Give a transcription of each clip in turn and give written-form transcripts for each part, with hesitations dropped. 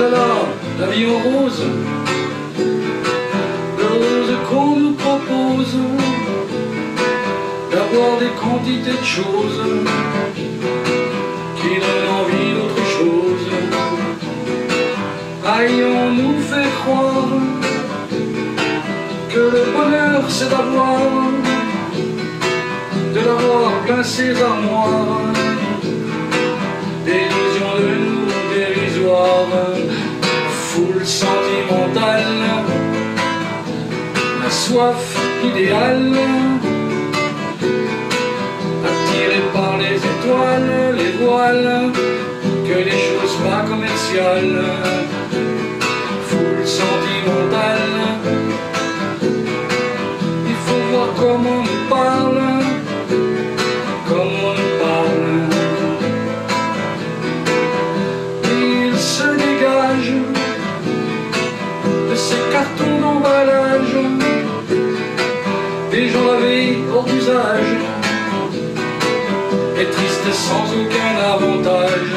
là là, la vie en rose, le rose qu'on nous propose, d'avoir des quantités de choses qui donnent envie d'autre chose. Aïe, on nous fait croire que le bonheur c'est d'avoir plein ses armoires, d'illusions de nous dérisoires, foule sentimentale, la soif idéale, attirée par les étoiles, les voiles, que les choses pas commerciales, foule sentimentale. Il faut voir comment on nous parle, comment on nous parle. Il se dégage de ces cartons d'emballage, des gens lavés hors d'usage, et tristes sans aucun avantage.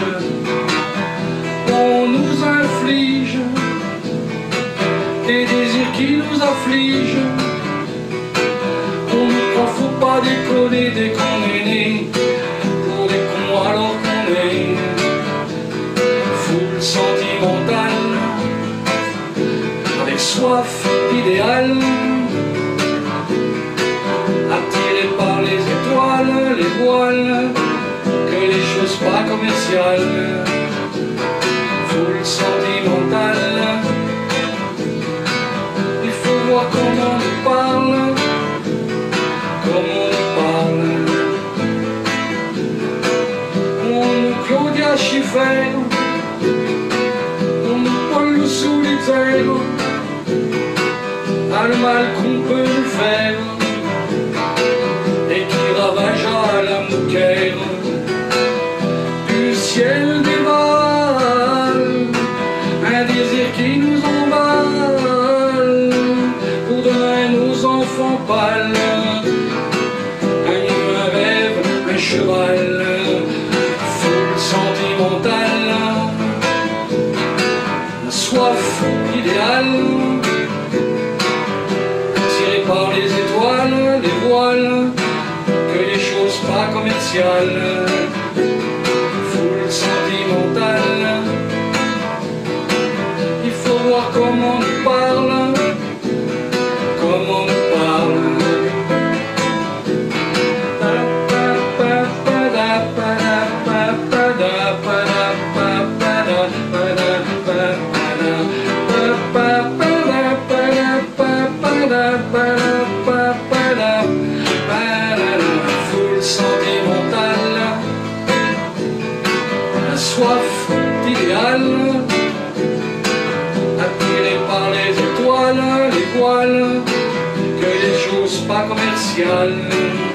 On nous inflige des désirs qui nous affligent. On nous croit, faut pas déconner dès qu'on est né, pour des cons alors qu'on est foule sentimentale, avec soif idéale, attirée par les étoiles, les voiles, que les choses pas commerciales, foule sentimentale. Il faut voir comment on nous parle, comment on nous parle. On nous Claudia Schiffer, on nous Paul Solitaire, a le mal qu'on peut nous faire, et qui ravagea la mouquère du ciel dévale, un désir qui nous emballe, pour donner nos enfants pâles, un rêve, un cheval, foule sentimentale, la soif idéale, tirée par les étoiles, les voiles, que les choses pas commerciales, foule sentimentale. Il faut voir comment on nous parle, comment on nous parle. Foule sentimentale, la soif idéale, attirée par les étoiles, les voiles, que les choses pas commerciales.